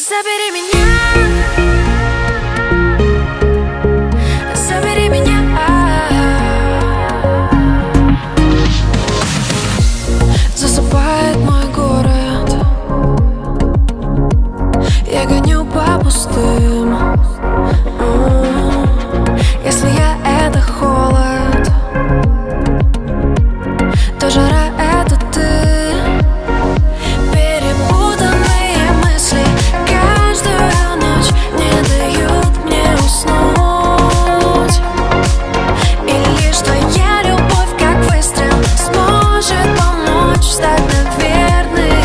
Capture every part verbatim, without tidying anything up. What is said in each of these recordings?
Забери меня, забери меня. Засыпает мой город, я гоню по пустым. Если я — это холод, то жара — это ты. Перепутанные мысли каждую ночь не дают мне уснуть. И лишь твоя любовь, как выстрел, сможет помочь встать на верный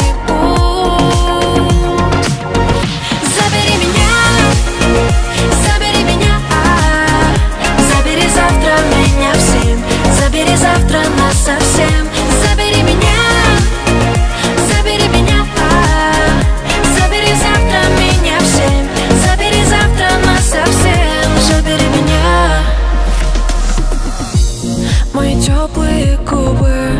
путь. Забери меня, забери меня, забери завтра меня в семь, забери завтра нас совсем. Забери меня, забери меня, забери завтра меня в семь, забери завтра нас совсем. Забери меня. Мои теплые губы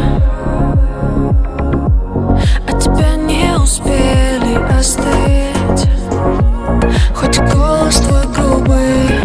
от тебя не успели остыть, хоть голос твой грубый,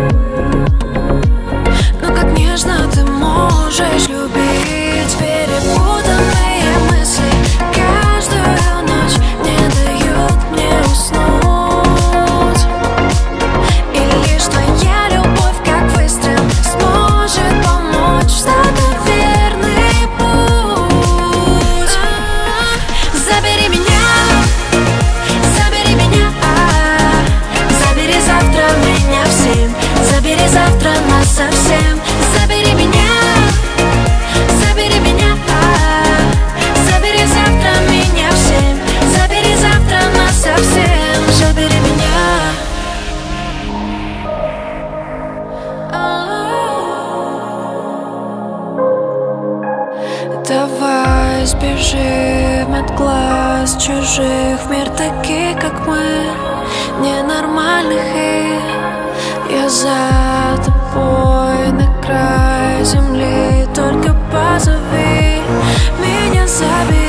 но как нежно ты можешь любить. Перепутанные мысли каждую ночь не дают мне уснуть. И лишь твоя любовь, как выстрел, сможет помочь встать на верный путь. Забери меня, забери меня, забери завтра меня в семь, забери завтра нас совсем. Забери меня, забери меня, забери завтра меня в семь, забери завтра нас совсем. Забери меня. Давай сбежим от глаз чужих в мир таких, как мы, ненормальных, и я за тобой на край земли. Только позови меня, забери.